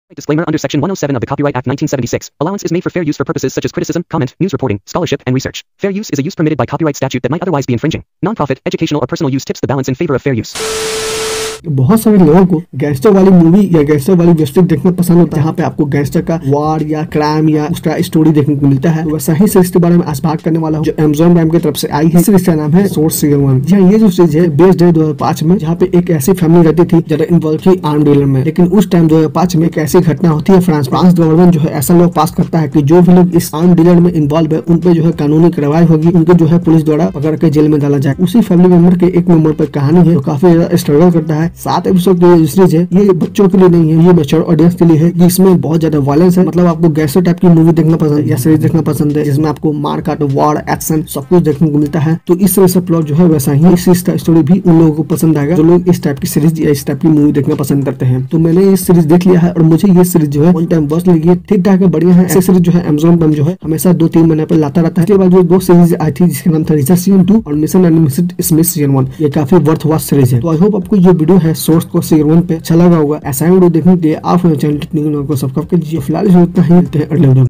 Disclaimer under Section 107 of the Copyright Act 1976. Allowance is made for fair use for purposes such as criticism, comment, news reporting, scholarship, and research. Fair use is a use permitted by copyright statute that might otherwise be infringing. Non-profit, educational, or personal use tips the balance in favor of fair use. बहुत सारे लोगों को gangster वाली movie या gangster वाली web series देखना पसंद होता है, जहाँ पे आपको गैंगस्टर का वार या क्राइम या उसका स्टोरी देखने को मिलता है। तो वैसा ही सीरीज के बारे में आज बात करने वाला हूँ, जो Amazon प्राइम की तरफ से आई है। सीरीज का नाम है सोर्स सीजन 1। जी हाँ, ये जो सीरीज है बेस्ड है 2005 में, जहाँ पे एक ऐसी फैमिली रहती थी जो इन्वॉल्व थी आर्म डीलर में। लेकिन उस टाइम 2005 में एक ऐसी घटना होती है, फ्रांस गवर्नमेंट जो है ऐसा लॉ पास करता है कि जो भी लोग इस आर्म डीलर में इन्वॉल्व है उन पे जो है कानूनी कार्रवाई होगी, उनको जो है पुलिस द्वारा पकड़ के जेल में डाला जाए। उसी फैमिली मेंबर के एक मेंबर पर कहानी है जो काफी ज्यादा स्ट्रगल करता है। 7 एपिसोड सीरीज है, ये बच्चों के लिए नहीं है, ये मैच्योर ऑडियंस के लिए है, जिसमें बहुत ज्यादा वायलेंस है। मतलब आपको गैंगस्टर टाइप की मूवी देखना पसंद है या सीरीज देखना पसंद है जिसमें आपको मार काट, वार, एक्शन सब कुछ देखने को मिलता है, तो इस तरह से प्लॉट जो है वैसा ही इस स्टोरी भी उन लोगों को पसंद आएगा जो लोग इस टाइप की सीरीज या इस टाइप की मूवी देखना पसंद करते हैं। तो मैंने ये सीरीज देख लिया है और मुझे ये सीरीज जो है वन टाइम वॉच लगी है, ठीक ठाक है, बढ़िया है। ऐसे सीरीज जो है Amazon प्राइम जो है हमेशा 2-3 महीने पर लाता रहता है। इसके बाद जो 2 सीरीज आई थी जिसका नाम था रिचर्ड सीजन 2 और मिशन एंड स्मिथ सीजन 1, ये काफी वर्थ वॉच सीरीज है। तो आई होप आपको ये वीडियो है सोर्स को सीजन 1 पे अच्छा लगा होगा। ऐसा वीडियो देखने के लिए आप चैनल को सब्सक्राइब कीजिए। फिलहाल इतना ही, मिलते हैं अगले वीडियो।